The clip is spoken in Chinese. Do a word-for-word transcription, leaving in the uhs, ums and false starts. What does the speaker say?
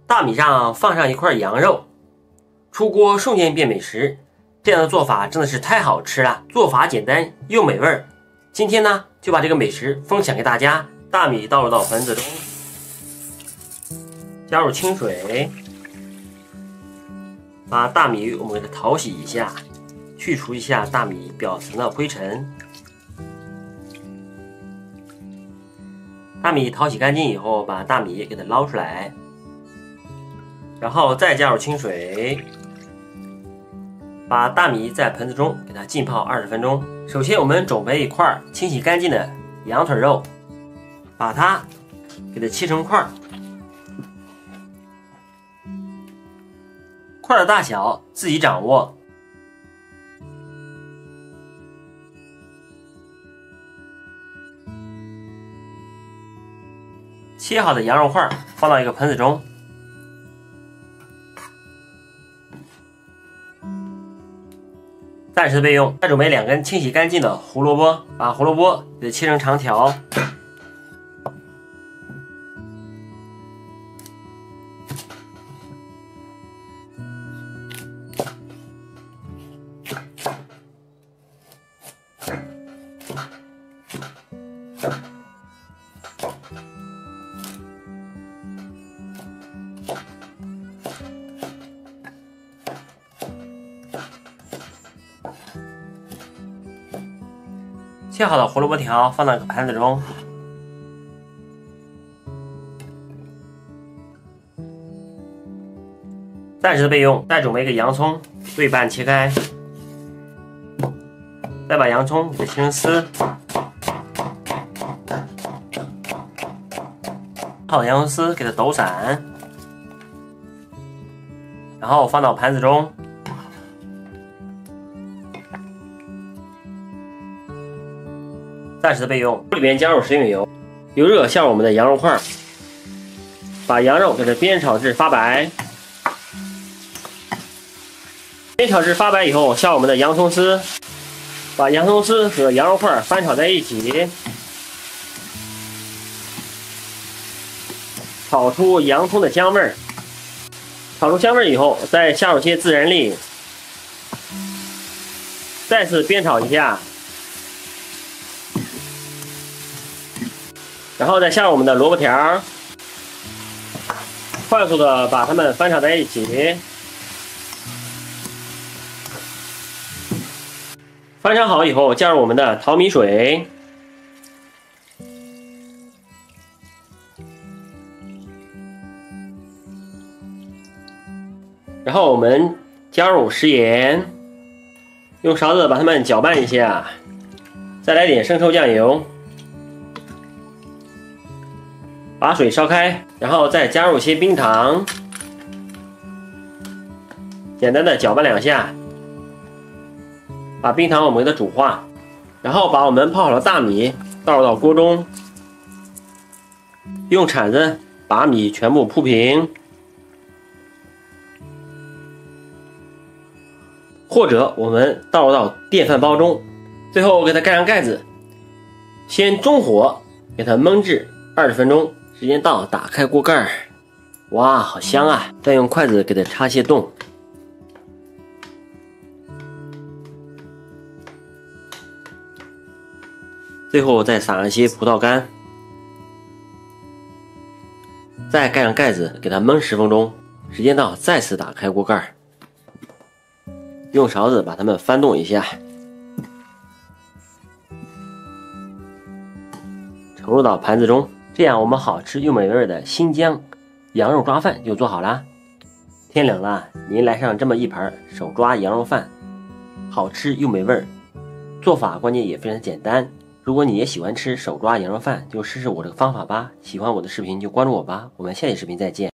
大米上放上一块羊肉，出锅瞬间变美食。这样的做法真的是太好吃了，做法简单又美味。今天呢，就把这个美食分享给大家。大米倒入到盆子中，加入清水，把大米我们给它淘洗一下，去除一下大米表层的灰尘。大米淘洗干净以后，把大米给它捞出来，然后再加入清水，把大米在盆子中给它浸泡二十分钟。首先我们准备一块清洗干净的羊腿肉，把它给它切成块，块的大小自己掌握。切好的羊肉块放到一个盆子中，暂时备用。再准备两根清洗干净的胡萝卜，把胡萝卜给切成长条，切好的胡萝卜条放到盘子中，暂时备用。再准备一个洋葱，对半切开，再把洋葱给切成丝，好的洋葱丝给它抖散，然后放到盘子中。暂时的备用。里面加入食用油，油热下入我们的羊肉块，把羊肉给它煸炒至发白。煸炒至发白以后，下入我们的洋葱丝，把洋葱丝和羊肉块翻炒在一起，炒出洋葱的香味儿。炒出香味儿以后，再下入些孜然粒，再次煸炒一下。然后再下入我们的萝卜条，快速的把它们翻炒在一起。翻炒好以后，加入我们的淘米水，然后我们加入食盐，用勺子把它们搅拌一下，再来点生抽酱油。把水烧开，然后再加入些冰糖，简单的搅拌两下，把冰糖我们给它煮化，然后把我们泡好的大米倒入到锅中，用铲子把米全部铺平，或者我们倒入到电饭煲中，最后给它盖上盖子，先中火给它焖至二十分钟。时间到，打开锅盖，哇，好香啊！再用筷子给它插些洞，最后再撒上些葡萄干，再盖上盖子给它焖十分钟。时间到，再次打开锅盖，用勺子把它们翻动一下，盛入到盘子中。这样我们好吃又美味的新疆羊肉抓饭就做好啦。天冷了，您来上这么一盘手抓羊肉饭，好吃又美味，做法关键也非常简单。如果你也喜欢吃手抓羊肉饭，就试试我这个方法吧。喜欢我的视频就关注我吧，我们下期视频再见。